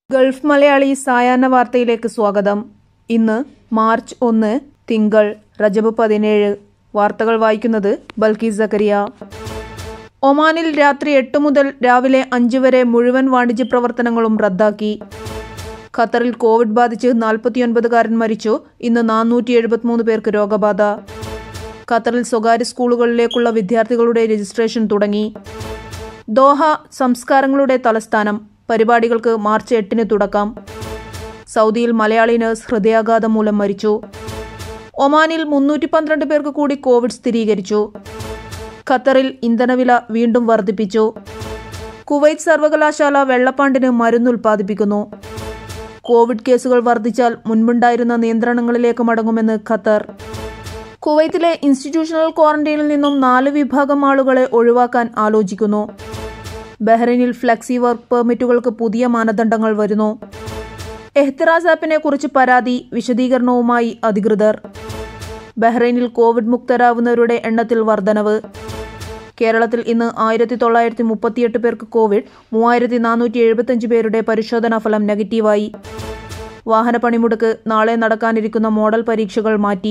Gulf Malayali സായാഹ്ന വാർത്തയിലേക്ക് സ്വാഗതം. ഇന്ന് മാർച്ച് 1 തിങ്കൾ റജബ് 17. വാർത്തകൾ വായിക്കുന്നത് ബൽക്കീസ് സക്കരിയ. ഒമാനിൽ രാത്രി 8 മുതൽ രാവിലെ 5 വരെ മുഴുവൻ വാണിജ്യ പ്രവർത്തനങ്ങളും റദ്ദാക്കി. ഖത്തറിൽ കോവിഡ് ബാധിച്ച് 49കാരൻ മരിച്ചു. ഇന്ന് 473 പേർക്ക് രോഗബാധ. ഖത്തറിൽ സ്വകാര്യ സ്കൂളുകളിലേക്കുള്ള വിദ്യാർത്ഥികളുടെ രജിസ്ട്രേഷൻ തുടങ്ങി. ദോഹ സംസ്കാരങ്ങളുടെ തലസ്ഥാനം. പരിപാടികൾക്ക് മാർച്ച് 8 തുടക്കം. സൗദിയിൽ മലയാളി നഴ്സ് ഹൃദയാഘാതം മൂലം മരിച്ചു. ഒമാനിൽ 312 പേർക്ക് കൂടി കോവിഡ് സ്ഥിരീകരിച്ചു. ഖത്തറിൽ ഇന്ധനവില വീണ്ടും വർദ്ധിപ്പിച്ചു. കുവൈറ്റ് സർവകലാശാല വെള്ളപ്പാണ്ടിന് മരുന്ന് ഉൽപ്പാദിപ്പിക്കുന്നു. കോവിഡ് കേസുകൾ വർദ്ധിച്ചാൽ മുൻപുണ്ടായിരുന്ന നിയന്ത്രണങ്ങളിലേക്ക് മടങ്ങുമെന്ന് ഖത്തർ. കുവൈത്തിലെ ഇൻസ്റ്റിറ്റ്യൂഷണൽ ക്വാറന്റൈനിൽ നിന്നും 4 വിഭാഗം ആളുകളെ ഒഴിവാക്കാൻ ആലോചിക്കുന്നു. ബഹ്റൈനിൽ ഫ്ലെക്സി വർക്ക് പെർമിറ്റുകൾക്ക് പുതിയ മാനദണ്ഡങ്ങൾ വരുന്നു. എഹ്തിറാസ് ആപ്പിനെ കുറിച്ച് പരാതി, വിശദീകരണവുമായി അധികൃതർ. ബഹ്റൈനിൽ കോവിഡ് മുക്തരാവുന്നവരുടെ എണ്ണത്തിൽ വർധനവ്. കേരളത്തിൽ ഇന്ന് 1938 പേർക്ക് കോവിഡ്, 3475 പേരുടെ പരിശോധനാ ഫലം നെഗറ്റീവായി. വാഹന പണിമുടക്ക്. നാളെ നടക്കാനിരിക്കുന്ന മോഡൽ പരീക്ഷകൾ മാറ്റി.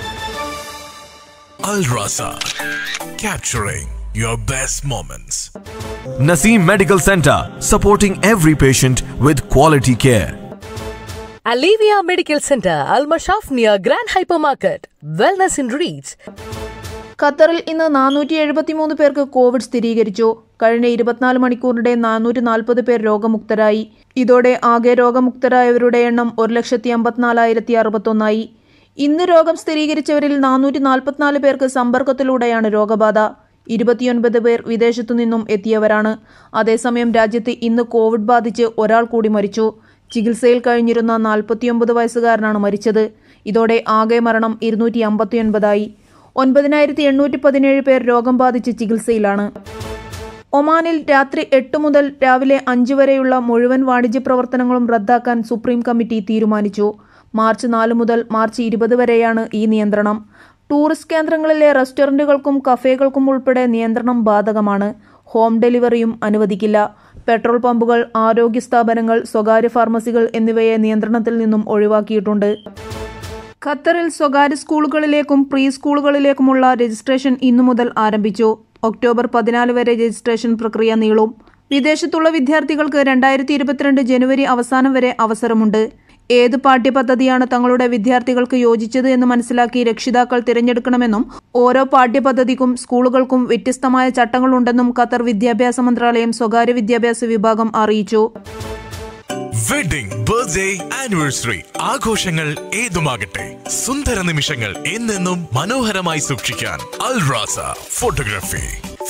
Al Raza, capturing your best moments. Naseem Medical Center, supporting every patient with quality care. Alivia Medical Center, Al Mashaf near Grand Hypermarket. Wellness in reach. ഖത്തറിൽ ഇന്ന് 473 പേർക്ക് കോവിഡ് സ്ഥിരീകരിച്ചു. കഴിഞ്ഞ 24 മണിക്കൂറിനിടെ 440 പേർ രോഗമുക്തരായി. ഇതോടെ ആകെ രോഗമുക്തരായവരുടെ എണ്ണം 1,54,061 ഇന്ന് രോഗം സ്ഥിരീകരിച്ചവരിൽ 444 പേർക്ക് സമ്പർക്കത്തിലൂടെയാണ് രോഗബാധ. 29 പേർ വിദേശത്തു നിന്നും എത്തിയവരാണ്. അതേസമയം രാജ്യത്ത് ഇന്ന് കോവിഡ് ബാധിച്ച് ഒരാൾ കൂടി മരിച്ചു. ചികിത്സയിൽ കഴിഞ്ഞിരുന്ന 49 വയസ്സുകാരനാണ് മരിച്ചത്. ഇതോടെ ആകെ മരണം 259 9,817 പേർ രോഗം ബാധിച്ച് ചികിത്സയിലാണ്. ഒമാനിൽ രാത്രി 8 മുതൽ രാവിലെ 5 വരെയുള്ള മുഴുവൻ വാണിജ്യ പ്രവർത്തനങ്ങളും റദ്ദാക്കാൻ സുപ്രീം കമ്മിറ്റി തീരുമാനിച്ചു. മാർച്ച് 4 മുതൽ മാർച്ച് 20 വരെയാണ് ഈ നിയന്ത്രണം. ടൂറിസ്റ്റ് കേന്ദ്രങ്ങളിലെ റെസ്റ്റോറന്റുകൾക്കും കഫേകൾക്കും ഉൾപ്പെടെ നിയന്ത്രണം ബാധകമാണ്. ഹോം ഡെലിവറിയും അനുവദിക്കില്ല. പെട്രോൾ പമ്പുകൾ, ആരോഗ്യ സ്ഥാപനങ്ങൾ, സ്വകാര്യ ഫാർമസികൾ എന്നിവയെ നിയന്ത്രണത്തിൽ നിന്നും ഒഴിവാക്കിയിട്ടുണ്ട്. ഖത്തറിൽ സ്വകാര്യ സ്കൂളുകളിലേക്കും പ്രീ സ്കൂളുകളിലേക്കുമുള്ള രജിസ്ട്രേഷൻ ഇന്നു മുതൽ ആരംഭിച്ചു. ഒക്ടോബർ 14 വരെ രജിസ്ട്രേഷൻ പ്രക്രിയ നീളും. വിദേശത്തുള്ള വിദ്യാർത്ഥികൾക്ക് 2022 ജനുവരി അവസാനം വരെ അവസരമുണ്ട്. ഏത് പാഠ്യപദ്ധതിയാണ് തങ്ങളുടെ വിദ്യാർത്ഥികൾക്ക് യോജിച്ചത് എന്ന് മനസ്സിലാക്കി രക്ഷിതാക്കൾ തിരഞ്ഞെടുക്കണമെന്നും ഓരോ പാഠ്യപദ്ധതിക്കും സ്കൂളുകൾക്കും വ്യത്യസ്തമായ ചട്ടങ്ങളുണ്ടെന്നും ഖത്തർ വിദ്യാഭ്യാസ മന്ത്രാലയം സ്വകാര്യ വിദ്യാഭ്യാസ വിഭാഗം അറിയിച്ചു. വെഡിംഗ്, ബർത്ത്ഡേ, ആനിവേഴ്സറി ആഘോഷങ്ങൾ ഏതുമാകട്ടെ, സുന്ദര നിമിഷങ്ങൾ എന്നെന്നും മനോഹരമായി സൂക്ഷിക്കാൻ Al Raza photography.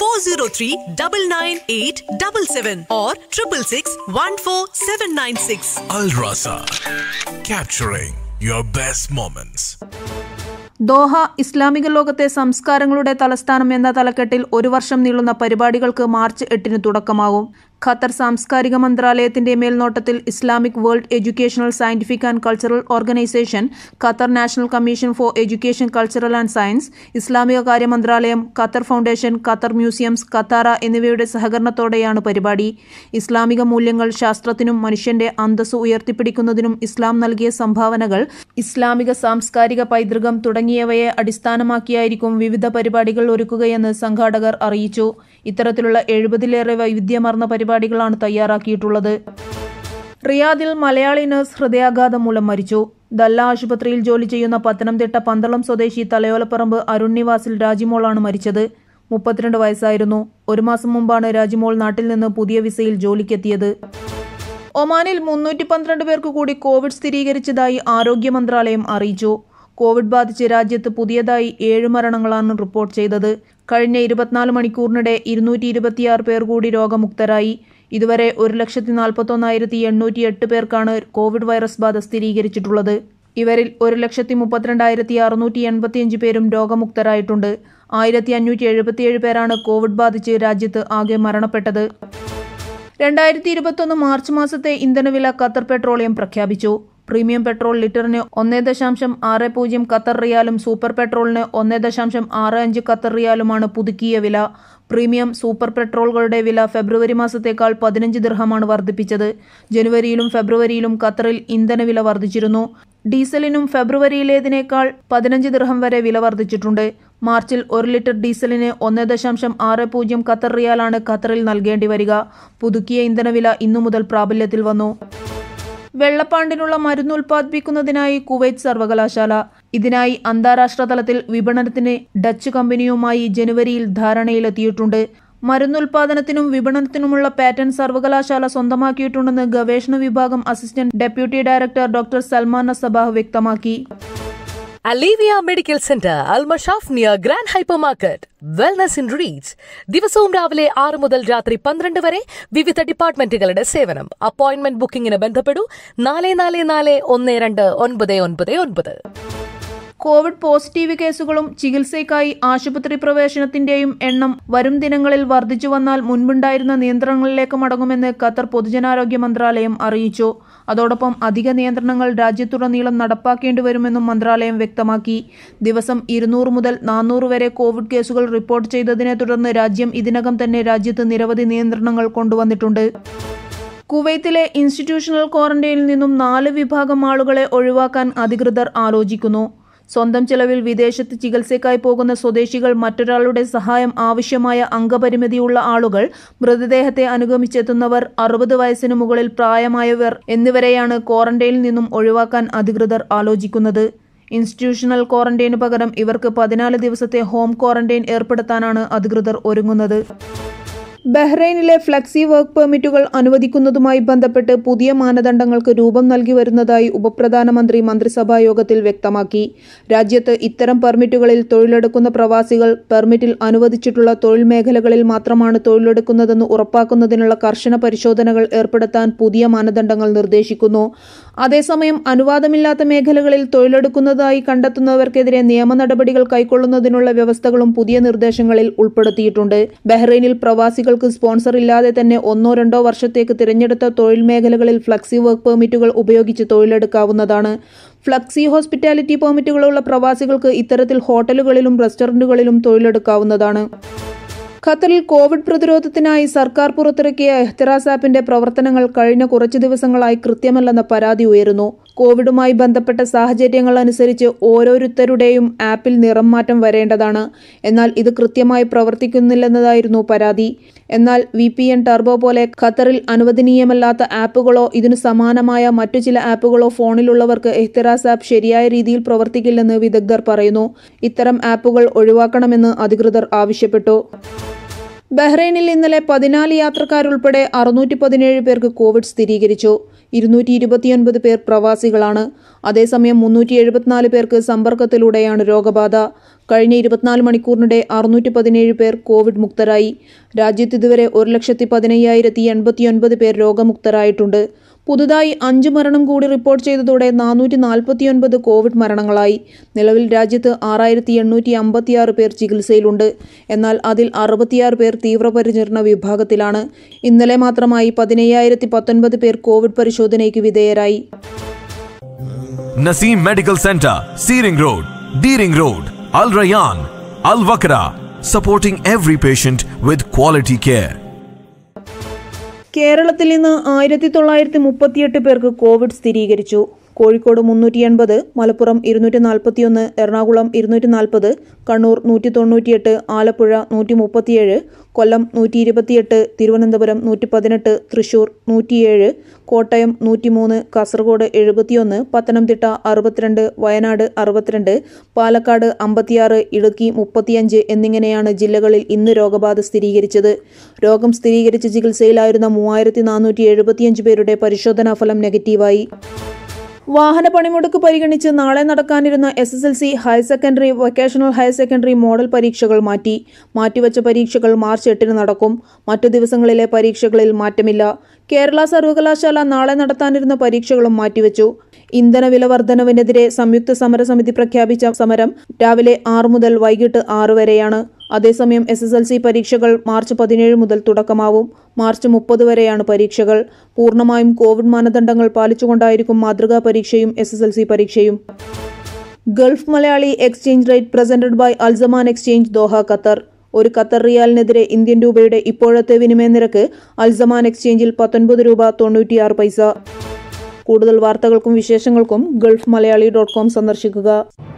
403-99877 or 666-14796. Al Raza, capturing your best moments. Doha ഇസ്ലാമിക ലോകത്തെ സംസ്കാരങ്ങളുടെ തലസ്ഥാനം എന്ന തലക്കെട്ടിൽ 1 വർഷം നീളുന്ന പരിപാടികൾക്ക് മാർച്ച് 8 തുടക്കമാകും. ഖത്തർ സാംസ്കാരിക മന്ത്രാലയത്തിന്റെ മേൽനോട്ടത്തിൽ Islamic world educational scientific and cultural organisation, Qatar national commission for education, cultural and science, ഇസ്ലാമിക കാര്യ മന്ത്രാലയം, Qatar foundation, Qatar museums, Katara എന്നിവയുടെ സഹകരണത്തോടെയാണ് പരിപാടി. ഇസ്ലാമിക മൂല്യങ്ങൾ, ശാസ്ത്രത്തിനും മനുഷ്യന്റെ അന്തസ്സ് ഉയർത്തിപ്പിടിക്കുന്നതിനും ഇസ്ലാം നൽകിയ സംഭാവനകൾ, ഇസ്ലാമിക സാംസ്കാരിക പൈതൃകം തുടങ്ങിയവയെ അടിസ്ഥാനമാക്കിയായിരിക്കും വിവിധ പരിപാടികൾ ഒരുക്കുകയെന്ന് സംഘാടകർ അറിയിച്ചു. ഇത്തരത്തിലുള്ള 70ലേറെ വൈവിധ്യമാർന്ന പരിപാടികളാണ് തയ്യാറാക്കിയിട്ടുള്ളത്. റിയാദിൽ മലയാളി നഴ്സ് ഹൃദയാഘാതം മൂലം മരിച്ചു. ദല്ല ആശുപത്രിയിൽ ജോലി ചെയ്യുന്ന പത്തനംതിട്ട പന്തളം സ്വദേശി തലയോലപ്പറമ്പ് അരുണ്ണിവാസിൽ രാജിമോളാണ് മരിച്ചത്. 32 വയസ്സായിരുന്നു. 1 മാസം മുമ്പാണ് രാജിമോൾ നാട്ടിൽ നിന്ന് പുതിയ വിസയിൽ ജോലിക്കെത്തിയത്. ഒമാനിൽ 312 പേർക്ക് കൂടി കോവിഡ് സ്ഥിരീകരിച്ചതായി ആരോഗ്യ മന്ത്രാലയം അറിയിച്ചു. കോവിഡ് ബാധിച്ച് രാജ്യത്ത് പുതിയതായി 7 മരണങ്ങളാണ് റിപ്പോർട്ട് ചെയ്തത്. കഴിഞ്ഞ 24 മണിക്കൂറിനിടെ 226 പേർ കൂടി രോഗമുക്തരായി. ഇതുവരെ 1,41,808 പേർക്കാണ് കോവിഡ് വൈറസ് ബാധ സ്ഥിരീകരിച്ചിട്ടുള്ളത്. ഇവരിൽ 1,32,685 പേരും രോഗമുക്തരായിട്ടുണ്ട്. 1,577 പേരാണ് കോവിഡ് ബാധിച്ച് രാജ്യത്ത് ആകെ മരണപ്പെട്ടത്. 2021 മാർച്ച് മാസത്തെ ഇന്ധനവില ഖത്തർ പെട്രോളിയം പ്രഖ്യാപിച്ചു. പ്രീമിയം പെട്രോൾ ലിറ്ററിന് 1.60 ഖത്തർ റിയാലും സൂപ്പർ പെട്രോളിന് 1.65 ഖത്തർ റിയാലുമാണ് പുതുക്കിയ വില. പ്രീമിയം സൂപ്പർ പെട്രോളുകളുടെ വില ഫെബ്രുവരി മാസത്തേക്കാൾ 15 ദിർഹമാണ് വർദ്ധിപ്പിച്ചത്. ജനുവരിയിലും ഫെബ്രുവരിയിലും ഖത്തറിൽ ഇന്ധനവില വർദ്ധിച്ചിരുന്നു. ഡീസലിനും ഫെബ്രുവരിയിലേതിനേക്കാൾ 15 ദിർഹം വരെ വില വർദ്ധിച്ചിട്ടുണ്ട്. മാർച്ചിൽ 1 ലിറ്റർ ഡീസലിന് 1.60 ഖത്തർ റിയാലാണ് ഖത്തറിൽ നൽകേണ്ടി വരിക. പുതുക്കിയ ഇന്ധനവില ഇന്നു മുതൽ പ്രാബല്യത്തിൽ വന്നു. വെള്ളപ്പാണ്ടിനുള്ള മരുന്ന് ഉൽപ്പാദിപ്പിക്കുന്നതിനായി കുവൈറ്റ് സർവകലാശാല. ഇതിനായി അന്താരാഷ്ട്ര തലത്തിൽ വിപണനത്തിന് ഡച്ച് കമ്പനിയുമായി ജനുവരിയിൽ ധാരണയിലെത്തിയിട്ടുണ്ട്. മരുന്നുൽപാദനത്തിനും വിപണനത്തിനുമുള്ള പാറ്റന്റ് സർവകലാശാല സ്വന്തമാക്കിയിട്ടുണ്ടെന്ന് ഗവേഷണ വിഭാഗം assistant deputy director doctor Salman Sabah വ്യക്തമാക്കി. Alivia Medical Center, Al-Mashaf near Grand Hypermarket. Wellness in Reach. ദിവസവും രാവിലെ 6 മുതൽ രാത്രി 12 വരെ വിവിധ ഡിപ്പാർട്ട്മെന്റുകളുടെ സേവനം. അപ്പോയിന്റ്മെന്റ് ബുക്കിംഗിന് ബന്ധപ്പെടൂ 44412999. കോവിഡ് പോസിറ്റീവ് കേസുകളും ചികിത്സയ്ക്കായി ആശുപത്രി പ്രവേശനത്തിന്റെയും എണ്ണം വരും ദിനങ്ങളിൽ വർദ്ധിച്ചു വന്നാൽ മുൻപുണ്ടായിരുന്ന നിയന്ത്രണങ്ങളിലേക്ക് മടങ്ങുമെന്ന് ഖത്തർ പൊതുജനാരോഗ്യ മന്ത്രാലയം അറിയിച്ചു. അതോടൊപ്പം അധിക നിയന്ത്രണങ്ങൾ രാജ്യത്തുടനീളം നടപ്പാക്കേണ്ടി വരുമെന്നും മന്ത്രാലയം വ്യക്തമാക്കി. ദിവസം 200 മുതൽ 400 വരെ കോവിഡ് കേസുകൾ റിപ്പോർട്ട് ചെയ്തതിനെ തുടർന്ന് രാജ്യം ഇതിനകം തന്നെ രാജ്യത്ത് നിരവധി നിയന്ത്രണങ്ങൾ കൊണ്ടുവന്നിട്ടുണ്ട്. കുവൈത്തിലെ ഇൻസ്റ്റിറ്റ്യൂഷണൽ ക്വാറന്റൈനിൽ നിന്നും 4 വിഭാഗം ആളുകളെ ഒഴിവാക്കാൻ അധികൃതർ ആലോചിക്കുന്നു. സ്വന്തം ചെലവിൽ വിദേശത്ത് ചികിത്സയ്ക്കായി പോകുന്ന സ്വദേശികൾ, മറ്റൊരാളുടെ സഹായം ആവശ്യമായ അംഗപരിമിതിയുള്ള ആളുകൾ, മൃതദേഹത്തെ അനുഗമിച്ചെത്തുന്നവർ, 60 വയസ്സിന് മുകളിൽ പ്രായമായവർ എന്നിവരെയാണ് ക്വാറന്റൈനിൽ നിന്നും ഒഴിവാക്കാൻ അധികൃതർ ആലോചിക്കുന്നത്. ഇൻസ്റ്റിറ്റ്യൂഷണൽ ക്വാറന്റൈനു പകരം ഇവർക്ക് 14 ദിവസത്തെ ഹോം ക്വാറന്റൈൻ ഏർപ്പെടുത്താനാണ് അധികൃതർ ഒരുങ്ങുന്നത്. ബഹ്റൈനിലെ ഫ്ലെക്സി വർക്ക് പെർമിറ്റുകൾ അനുവദിക്കുന്നതുമായി ബന്ധപ്പെട്ട് പുതിയ മാനദണ്ഡങ്ങൾക്ക് രൂപം നൽകി വരുന്നതായി ഉപപ്രധാനമന്ത്രി മന്ത്രിസഭാ യോഗത്തിൽ വ്യക്തമാക്കി. രാജ്യത്ത് ഇത്തരം പെർമിറ്റുകളിൽ തൊഴിലെടുക്കുന്ന പ്രവാസികൾ പെർമിറ്റിൽ അനുവദിച്ചിട്ടുള്ള തൊഴിൽ മേഖലകളിൽ മാത്രമാണ് തൊഴിലെടുക്കുന്നതെന്ന് ഉറപ്പാക്കുന്നതിനുള്ള കർശന പരിശോധനകൾ ഏർപ്പെടുത്താൻ പുതിയ മാനദണ്ഡങ്ങൾ നിർദ്ദേശിക്കുന്നു. അതേസമയം അനുവാദമില്ലാത്ത മേഖലകളിൽ തൊഴിലെടുക്കുന്നതായി കണ്ടെത്തുന്നവർക്കെതിരെ നിയമ നടപടികൾ കൈക്കൊള്ളുന്നതിനുള്ള വ്യവസ്ഥകളും പുതിയ നിർദ്ദേശങ്ങളിൽ ഉൾപ്പെടുത്തിയിട്ടുണ്ട്. ബഹ്റൈനിൽ പ്രവാസികൾ സ്പോൺസർ ഇല്ലാതെ തന്നെ 1-2 വർഷത്തേക്ക് തിരഞ്ഞെടുത്ത തൊഴിൽ മേഖലകളിൽ ഫ്ലെക്സി വർക്ക് പെർമിറ്റുകൾ ഉപയോഗിച്ച് തൊഴിലെടുക്കാവുന്നതാണ്. ഫ്ലെക്സി ഹോസ്പിറ്റാലിറ്റി പെർമിറ്റുകളുള്ള പ്രവാസികൾക്ക് ഇത്തരത്തിൽ ഹോട്ടലുകളിലും റെസ്റ്റോറന്റുകളിലും തൊഴിലെടുക്കാവുന്നതാണ്. ഖത്തറിൽ കോവിഡ് പ്രതിരോധത്തിനായി സർക്കാർ പുറത്തിറക്കിയ എഹ്തിറാസ് ആപ്പിന്റെ പ്രവർത്തനങ്ങൾ കഴിഞ്ഞ കുറച്ചു ദിവസങ്ങളായി കൃത്യമല്ലെന്ന പരാതി ഉയരുന്നു. കോവിഡുമായി ബന്ധപ്പെട്ട സാഹചര്യങ്ങൾ അനുസരിച്ച് ഓരോരുത്തരുടെയും ആപ്പിൽ നിറം മാറ്റം വരേണ്ടതാണ്. എന്നാൽ ഇത് കൃത്യമായി പ്രവർത്തിക്കുന്നില്ലെന്നതായിരുന്നു പരാതി. എന്നാൽ VPN ടർബോ പോലെ ഖത്തറിൽ അനുവദനീയമല്ലാത്ത ആപ്പുകളോ ഇതിനു സമാനമായ മറ്റു ചില ആപ്പുകളോ ഫോണിലുള്ളവർക്ക് എഹ്തിറാസ് ആപ്പ് ശരിയായ രീതിയിൽ പ്രവർത്തിക്കില്ലെന്ന് വിദഗ്ധർ പറയുന്നു. ഇത്തരം ആപ്പുകൾ ഒഴിവാക്കണമെന്ന് അധികൃതർ ആവശ്യപ്പെട്ടു. ബഹ്റൈനിൽ ഇന്നലെ 14 യാത്രക്കാരുൾപ്പെടെ 617 പേർക്ക് കോവിഡ് സ്ഥിരീകരിച്ചു. 229 പേർ പ്രവാസികളാണ്. അതേസമയം 374 പേർക്ക് സമ്പർക്കത്തിലൂടെയാണ് രോഗബാധ. കഴിഞ്ഞ 24 മണിക്കൂറിനിടെ 617 പേർ കോവിഡ് മുക്തരായി. രാജ്യത്ത് ഇതുവരെ 1,15,089 പേർ രോഗമുക്തരായിട്ടുണ്ട്. പുതുതായി 5 മരണം കൂടി റിപ്പോർട്ട് ചെയ്തതോടെ 449 കോവിഡ് മരണങ്ങളായി. നിലവിൽ രാജ്യത്ത് 6,856 പേർ ചികിത്സയിലുണ്ട്. എന്നാൽ അതിൽ 66 പേർ തീവ്രപരിചരണ വിഭാഗത്തിലാണ്. ഇന്നലെ മാത്രമായി 15,019 പേർ കോവിഡ് പരിശോധനയ്ക്ക് വിധേയരായി. Naseem Medical Center, Seering Road, Deering Road, Al Rayyan, Al Wakra, supporting every patient with quality care. കേരളത്തിൽ ഇന്ന് 1938 പേർക്ക് കോവിഡ് സ്ഥിരീകരിച്ചു. കോഴിക്കോട് 380, മലപ്പുറം 241, എറണാകുളം 240, കണ്ണൂർ 198, ആലപ്പുഴ 137, കൊല്ലം 128, തിരുവനന്തപുരം 118, തൃശൂർ 107, കോട്ടയം 103, കാസർഗോഡ് 71, പത്തനംതിട്ട 62, വയനാട് 62, പാലക്കാട് 56, ഇടുക്കി 35 എന്നിങ്ങനെയാണ് ജില്ലകളിൽ ഇന്ന് രോഗബാധ സ്ഥിരീകരിച്ചത്. രോഗം സ്ഥിരീകരിച്ച് ചികിത്സയിലായിരുന്ന 3475 പേരുടെ പരിശോധനാ ഫലം നെഗറ്റീവായി. വാഹന പണിമുടക്ക് പരിഗണിച്ച് നാളെ നടക്കാനിരുന്ന SSLC, higher secondary, vocational higher secondary model പരീക്ഷകൾ മാറ്റിവച്ച പരീക്ഷകൾ മാർച്ച് 8 നടക്കും. മറ്റു ദിവസങ്ങളിലെ പരീക്ഷകളിൽ മാറ്റമില്ല. കേരള സർവകലാശാല നാളെ നടത്താനിരുന്ന പരീക്ഷകളും മാറ്റിവെച്ചു. ഇന്ധനവില വർധനവിനെതിരെ സംയുക്ത സമരസമിതി പ്രഖ്യാപിച്ച സമരം രാവിലെ 6 മുതൽ വൈകിട്ട് 6 വരെയാണ്. അതേസമയം SSLC പരീക്ഷകൾ മാർച്ച് 17 മുതൽ തുടക്കമാവും. മാർച്ച് 30 വരെയാണ് പരീക്ഷകൾ. പൂർണ്ണമായും കോവിഡ് മാനദണ്ഡങ്ങൾ പാലിച്ചുകൊണ്ടായിരിക്കും മാതൃകാ പരീക്ഷയും SSLC പരീക്ഷയും. Gulf Malayali exchange rate presented by Al Zaman exchange Doha, Qatar. ഒരു ഖത്തർ റിയാലിനെതിരെ ഇന്ത്യൻ രൂപയുടെ ഇപ്പോഴത്തെ വിനിമയ നിരക്ക് അൽസമാൻ എക്സ്ചേഞ്ചിൽ 19 രൂപ 96 പൈസ. കൂടുതൽ വാർത്തകൾക്കും വിശേഷങ്ങൾക്കും gulfmalayali.com സന്ദർശിക്കുക.